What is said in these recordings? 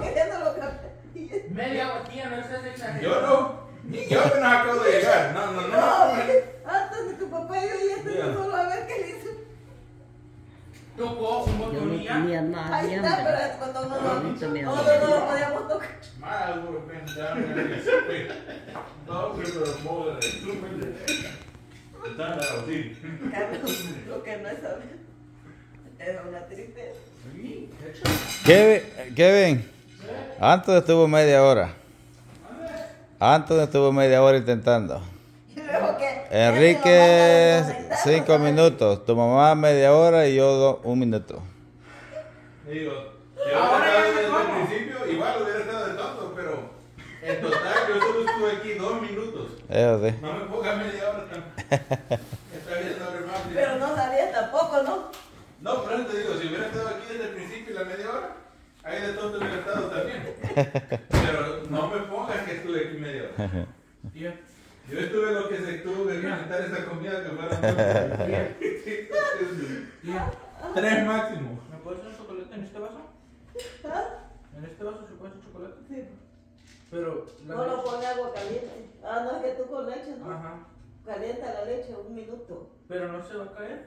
queriendo lo que... Media hora, tía, no estás exagerando. Yo no. Ni yo apenas acabo de llegar. No. Antes de tu papá y yo ya te solo a ver qué le hizo. Tocó un Yo no botonía. tenía nada Ahí de está, pero hambre. es cuando no Ahorita me lo hambre. podíamos tocar. Mal, güey, pensaron en el súper. No, pero modo de súper. Están así. Carlos, lo que no es saber. Es una tristeza. Kevin, antes estuvo media hora. Antes estuvo media hora intentando. Y luego que... Enrique, 5 minutos. Tu mamá media hora y yo 1 minuto. Digo, yo Ahora hubiera ya estado sé desde el cómo. principio, igual hubiera estado de tonto, pero en total yo solo estuve aquí 2 minutos. Eso sí. No me pongas media hora tampoco. Está bien, no, hermano. Pero no sabías tampoco, ¿no? No, pero te digo, si hubiera estado aquí desde el principio y la media hora, ahí de tonto hubiera estado también. Pero no me pongas que estuve aquí media hora. Tía, Yo estuve lo que se tuvo que calentar esa comida que fuera tía, 3 máximo. ¿me puedes hacer chocolate en este vaso? ¿Ah? ¿En este vaso se puede hacer chocolate? Sí. Pero la No lo leche- pone agua caliente. Ah, no, es que tú con leche, ¿no? Ajá. Calienta la leche 1 minuto. Pero no se va a caer.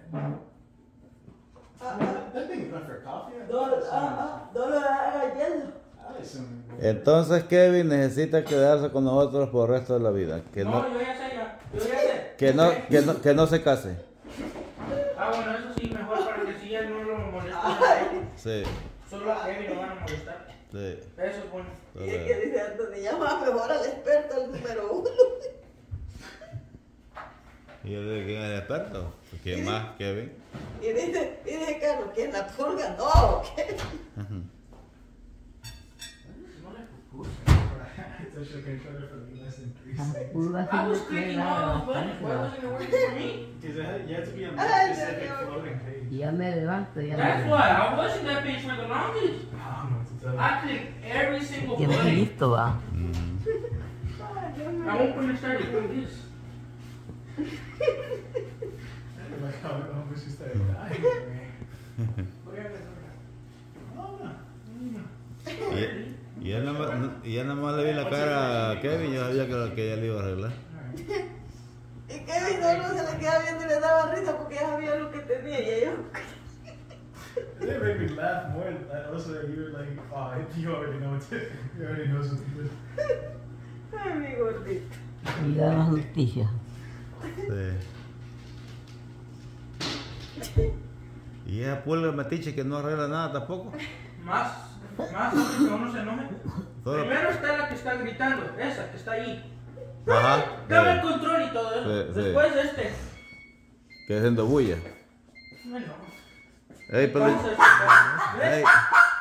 That thing's not for coffee. No le hagas hielo. I assume. Entonces Kevin necesita quedarse con nosotros por el resto de la vida. Que No, no, yo ya sé ya. Yo ya sé. que no se case. Ah, bueno, eso sí, mejor para que si ya no lo molesten. Sí, Solo a Kevin lo van a molestar. sí. Eso es bueno. Y es que dice Anthony, llama mejor al experto, el número 1. ¿Y yo le digo quién es el experto? ¿Quién más, Kevin? Y dice Carlos, ¿quién la pulga? No, ¿qué? No le propuse. It's actually going to try to for less than 3 Las seconds. pulgas I was sí me clicking quedan all those buttons. bastante. Why wasn't it working for me? Because you have to be on Ay, a specific Dios mío. floating page. Y ya me levanto, ya That's me why I was in that page for the longest. I don't know what to tell you. I clicked every single que me button. listo va. I won't when I started doing this. Like how almost you started dying. Y él nada más le vi la cara a Kevin y yo sabía que ella le iba a arreglar. Y Kevin solo se le queda viendo y le daba risa porque ya sabía lo que tenía y ellos... They made me laugh more than that. Also, that you were like, oh, you already know what to You already know something good. Ay, mi gordito. Y da las noticias. Sí. Y esa pulga metiche que no arregla nada tampoco. Más antes que uno se enoje. Solo- Primero está la que está gritando, esa que está ahí. Ajá. Dame el Sí. control y todo eso. Sí, sí. Después este. Que haciendo bulla. Bueno. Ey, pero... Entonces, ¿ves? Ey.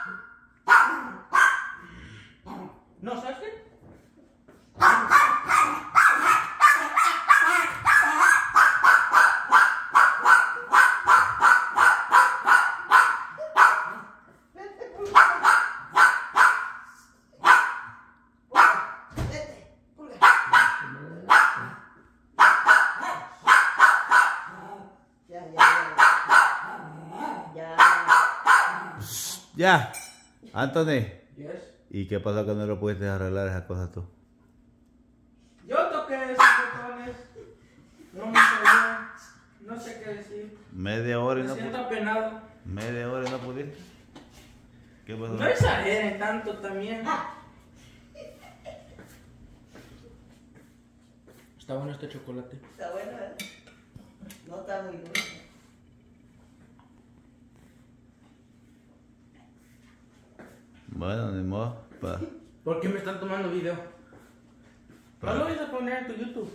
No, ¿sabes qué? Vete, pulga. Ya. Ya. Anthony. Yes. ¿Y qué pasó que no lo pudiste arreglar esas cosas tú? Yo toqué esos botones. No me salió. No sé qué decir. Media hora y Me no siento pudiste. apenado. Media hora y no pudiste. ¿Qué pasó? No exageren tanto también. Está bueno este chocolate. Está bueno, ¿eh? No está muy dulce. Bueno, ni modo. ¿Por qué me están tomando video? No lo vais a poner en tu YouTube.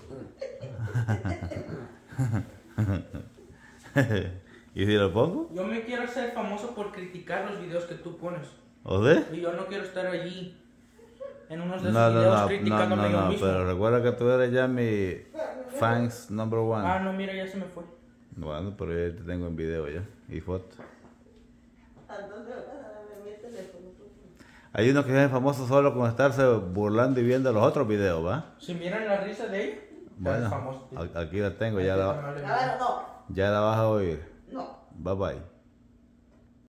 ¿Y si lo pongo? Yo me quiero hacer famoso por criticar los videos que tú pones. ¿O de? Y yo no quiero estar allí en unos de No, esos no, videos no, criticándome yo mismo. pero recuerda que tú eres ya mi fans number one. Ah, no, mira, ya se me fue. Bueno, pero yo te tengo en video ya y foto. Entonces, dame mi teléfono. Hay unos que se ven famosos solo con estarse burlando y viendo los otros videos, ¿va? Si miran la risa de ella, Bueno, famoso. aquí la tengo, ya la A ver, no. vas a oír. No. Bye bye.